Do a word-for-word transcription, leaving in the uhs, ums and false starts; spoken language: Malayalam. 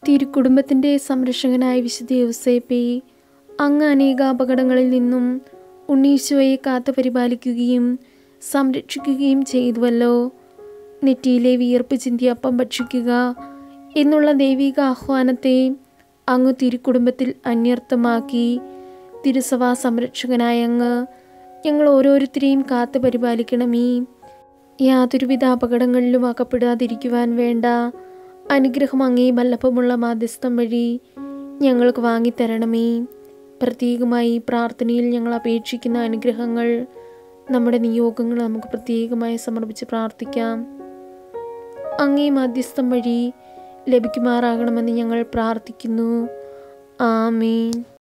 തിരുക്കുടുംബത്തിൻ്റെ സംരക്ഷകനായ വിശുദ്ധ യൗസേപ്പേ, അങ്ങ് അനേക അപകടങ്ങളിൽ നിന്നും ഉണ്ണീശോയെ കാത്തു പരിപാലിക്കുകയും സംരക്ഷിക്കുകയും ചെയ്തുവല്ലോ. നെറ്റിയിലെ വിയർപ്പ് ചിന്തി അപ്പം ഭക്ഷിക്കുക എന്നുള്ള ദൈവിക ആഹ്വാനത്തെ അങ്ങ് തിരുക്കുടുംബത്തിൽ അന്വർത്ഥമാക്കി. തിരുസഭാ സംരക്ഷകനായ അങ്ങ് ഞങ്ങൾ ഓരോരുത്തരെയും കാത്തു പരിപാലിക്കണമേ. യാതൊരുവിധ അപകടങ്ങളിലും അകപ്പെടാതിരിക്കുവാൻ വേണ്ട അനുഗ്രഹം അങ്ങേ വല്ലഭമുള്ള മാധ്യസ്ഥം വഴി ഞങ്ങൾക്ക് വാങ്ങിത്തരണമേ. പ്രത്യേകമായി പ്രാർത്ഥനയിൽ ഞങ്ങൾ അപേക്ഷിക്കുന്ന അനുഗ്രഹങ്ങൾ, നമ്മുടെ നിയോഗങ്ങൾ നമുക്ക് പ്രത്യേകമായി സമർപ്പിച്ച് പ്രാർത്ഥിക്കാം. അങ്ങേ മാധ്യസ്ഥം വഴി ലഭിക്കുമാറാകണമെന്ന് ഞങ്ങൾ പ്രാർത്ഥിക്കുന്നു. ആമേൻ.